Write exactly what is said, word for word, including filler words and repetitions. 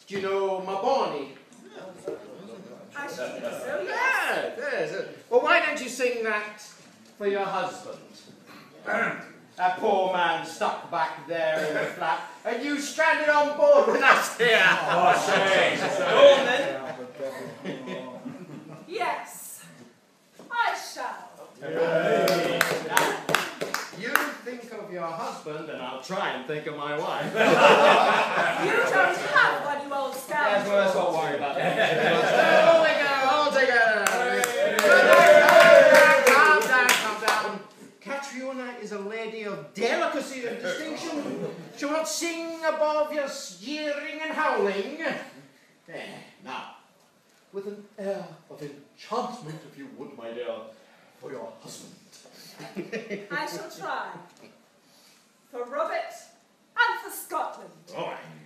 Do you know my Barney? I should think so, yes. Yeah, yes. Well, why don't you sing that for your husband? That poor man stuck back there in the flat, and you stranded on board with us here. Oh, shame. Go on, then. Yes, I shall. Hey. Now, you think of your husband, and I'll try and think of my wife. You don't have one, you old scoundrel. Yes, well, let's not worry about that. Oh, they go, all together. Calm down, calm down. Catriona is a lady of delicacy and distinction. She will not sing above your jeering and howling. There, now, with an air of enchantment, if you would, my dear, for your husband. I shall try. For Robert and for Scotland. All right.